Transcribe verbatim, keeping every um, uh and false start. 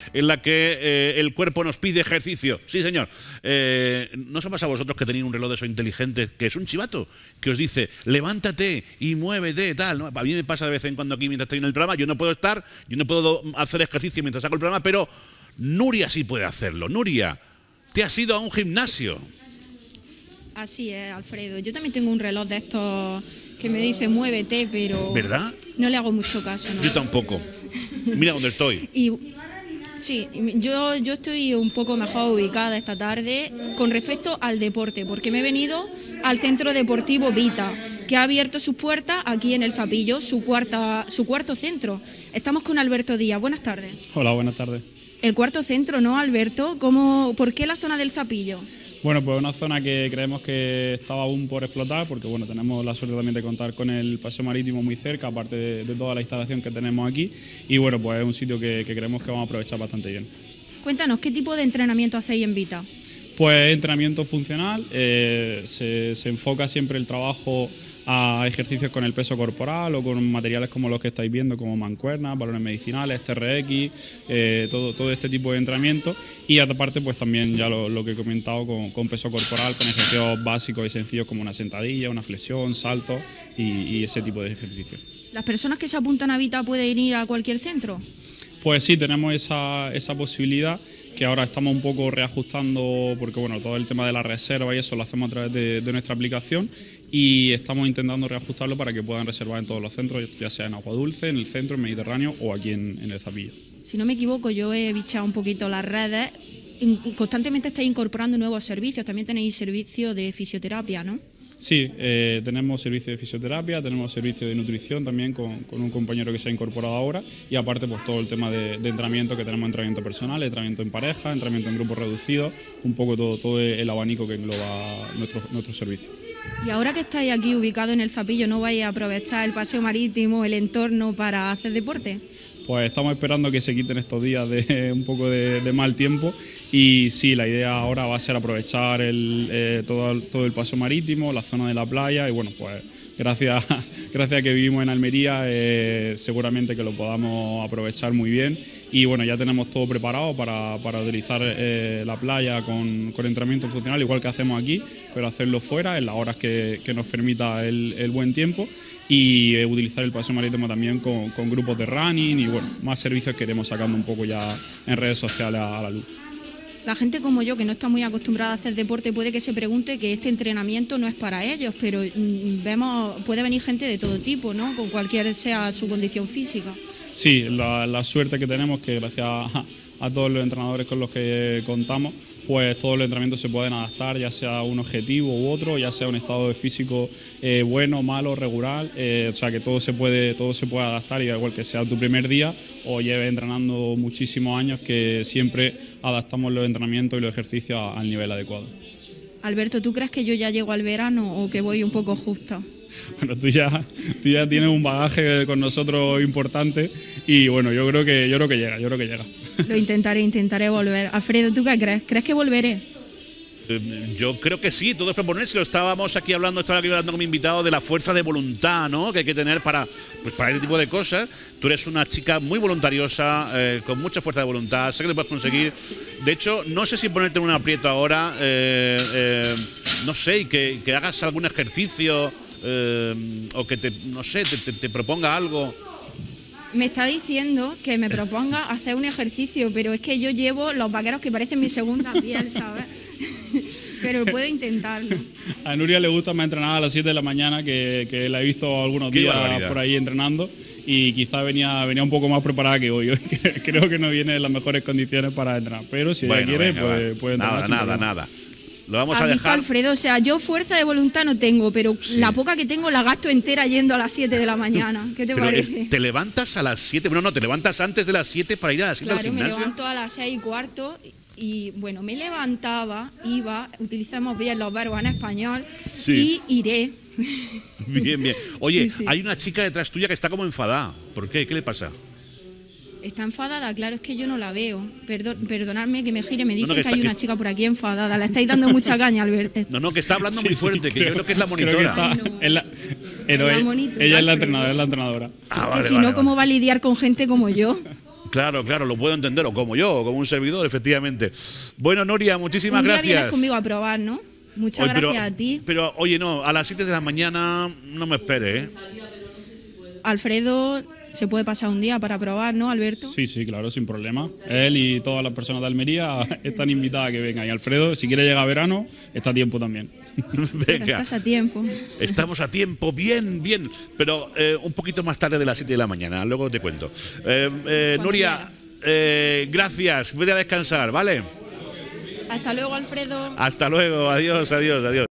en la que eh, el cuerpo nos pide ejercicio. Sí, señor. Eh, ¿No os ha pasado a vosotros que tenéis un reloj de esos inteligentes que es un chivato? Que os dice, levántate y muévete, tal, ¿no? A mí me pasa de vez en cuando aquí mientras estoy en el programa. Yo no puedo estar, yo no puedo hacer ejercicio mientras hago el programa, pero Nuria sí puede hacerlo. Nuria, ¿te has ido a un gimnasio? Así es, Alfredo. Yo también tengo un reloj de estos que me dice muévete, pero ¿verdad? No le hago mucho caso, ¿no? Yo tampoco. Mira dónde estoy. Y sí, yo, yo estoy un poco mejor ubicada esta tarde con respecto al deporte, porque me he venido al Centro Deportivo Vita, que ha abierto sus puertas aquí en El Zapillo, su, cuarta, su cuarto centro. Estamos con Alberto Díaz. Buenas tardes. Hola, buenas tardes. El cuarto centro, ¿no, Alberto? ¿Cómo, ¿Por qué la zona del Zapillo? Bueno, pues una zona que creemos que estaba aún por explotar, porque bueno, tenemos la suerte también de contar con el paseo marítimo muy cerca, aparte de, de toda la instalación que tenemos aquí, y bueno, pues es un sitio que, que creemos que vamos a aprovechar bastante bien. Cuéntanos, ¿qué tipo de entrenamiento hacéis en Vita? Pues entrenamiento funcional, eh, se, se enfoca siempre el trabajo a ejercicios con el peso corporal o con materiales como los que estáis viendo, como mancuernas, balones medicinales, T R X, eh, todo, todo este tipo de entrenamiento, y aparte pues también ya lo, lo que he comentado con, con peso corporal, con ejercicios básicos y sencillos como una sentadilla, una flexión, saltos y, y ese tipo de ejercicios. ¿Las personas que se apuntan a Vita pueden ir a cualquier centro? Pues sí, tenemos esa, esa posibilidad, que ahora estamos un poco reajustando, porque bueno, todo el tema de la reserva y eso lo hacemos a través de, de nuestra aplicación, y estamos intentando reajustarlo para que puedan reservar en todos los centros, ya sea en Agua Dulce, en el centro, en Mediterráneo o aquí en, en El Zapillo. Si no me equivoco, yo he bichado un poquito las redes, constantemente estáis incorporando nuevos servicios, también tenéis servicio de fisioterapia, ¿no? Sí, eh, tenemos servicio de fisioterapia, tenemos servicio de nutrición también con, con un compañero que se ha incorporado ahora, y aparte pues todo el tema de, de entrenamiento, que tenemos entrenamiento personal, entrenamiento en pareja, entrenamiento en grupos reducidos, un poco todo, todo el abanico que engloba nuestro, nuestro servicio. Y ahora que estáis aquí ubicados en El Zapillo, ¿no vais a aprovechar el paseo marítimo, el entorno para hacer deporte? Pues estamos esperando que se quiten estos días de un poco de, de mal tiempo, y sí, la idea ahora va a ser aprovechar el, eh, todo, todo el paseo marítimo, la zona de la playa, y bueno, pues gracias, gracias a que vivimos en Almería, eh, seguramente que lo podamos aprovechar muy bien, y bueno, ya tenemos todo preparado para, para utilizar eh, la playa con, con entrenamiento funcional, igual que hacemos aquí, pero hacerlo fuera en las horas que, que nos permita el, el buen tiempo, y eh, utilizar el paseo marítimo también con, con grupos de running y bueno, más servicios que iremos sacando un poco ya en redes sociales a, a la luz. La gente como yo, que no está muy acostumbrada a hacer deporte, puede que se pregunte que este entrenamiento no es para ellos, pero mmm, vemos, puede venir gente de todo tipo, ¿no? Con cualquier sea su condición física. Sí, la, la suerte que tenemos que gracias a, a todos los entrenadores con los que contamos, pues todos los entrenamientos se pueden adaptar, ya sea un objetivo u otro, ya sea un estado de físico eh, bueno, malo, regular, eh, o sea que todo se puede todo se puede adaptar, y da igual que sea tu primer día o lleves entrenando muchísimos años, que siempre adaptamos los entrenamientos y los ejercicios al nivel adecuado. Alberto, ¿tú crees que yo ya llego al verano o que voy un poco justa? Bueno, tú ya, tú ya tienes un bagaje con nosotros importante, y bueno, yo creo que yo creo que llega, yo creo que llega. Lo intentaré, intentaré volver. Alfredo, ¿tú qué crees? ¿Crees que volveré? Eh, yo creo que sí, todo es proponerse. Lo estábamos aquí hablando, estaba aquí hablando con mi invitado de la fuerza de voluntad, ¿no? Que hay que tener para, pues, para este tipo de cosas. Tú eres una chica muy voluntariosa, eh, con mucha fuerza de voluntad, sé que te puedes conseguir. De hecho, no sé si ponerte en un aprieto ahora, eh, eh, no sé, y que, que hagas algún ejercicio, eh, o que te, no sé, te, te, te proponga algo. Me está diciendo que me proponga hacer un ejercicio, pero es que yo llevo los vaqueros que parecen mi segunda piel, ¿sabes? Pero puedo intentarlo. A Nuria le gusta más entrenar a las siete de la mañana, que, que la he visto algunos días por ahí entrenando, y quizá venía, venía un poco más preparada que hoy. Hoy creo que no viene en las mejores condiciones para entrenar, pero si bueno, ella quiere, venga, puede, puede entrenar. Nada, nada, problema. nada. Lo vamos a ¿Has visto, dejar. Alfredo? O sea, yo fuerza de voluntad no tengo, pero sí, la poca que tengo la gasto entera yendo a las siete de la mañana. ¿Qué te pero parece? Es, ¿te levantas a las siete? Bueno, no, te levantas antes de las siete para ir a las siete claro, al gimnasio. Me levanto a las seis y cuarto y, bueno, me levantaba, iba, utilizamos bien los verbos en español, sí, y iré. Bien, bien. Oye, sí, sí. Hay una chica detrás tuya que está como enfadada. ¿Por qué? ¿Qué le pasa? Está enfadada, claro, es que yo no la veo. Perdón, perdonadme que me gire, me dicen no, no, que, que está, hay una que chica por aquí enfadada. Le estáis dando mucha caña, Alberto. No, no, que está hablando sí, muy fuerte, sí, que creo, yo creo que es la monitora. Que está, no. es la, pero la ella, monitora, ella es la entrenadora, es la entrenadora. Ah, que vale, si vale, no, ¿cómo vale. va a lidiar con gente como yo? Claro, claro, lo puedo entender, o como yo, o como un servidor, efectivamente. Bueno, Nuria, muchísimas Un día gracias. vienes conmigo a probar, ¿no? Muchas Oye, gracias pero, a ti. Pero, oye, no, a las siete de la mañana no me esperes, ¿eh? Alfredo, se puede pasar un día para probar, ¿no, Alberto? Sí, sí, claro, sin problema. Él y todas las personas de Almería están invitadas a que vengan. Y Alfredo, si quiere llegar a verano, está a tiempo también. Pero estás a tiempo. Estamos a tiempo, bien, bien. Pero eh, un poquito más tarde de las siete de la mañana, luego te cuento. Eh, eh, Nuria, eh, gracias, vete a descansar, ¿vale? Hasta luego, Alfredo. Hasta luego, adiós, adiós, adiós.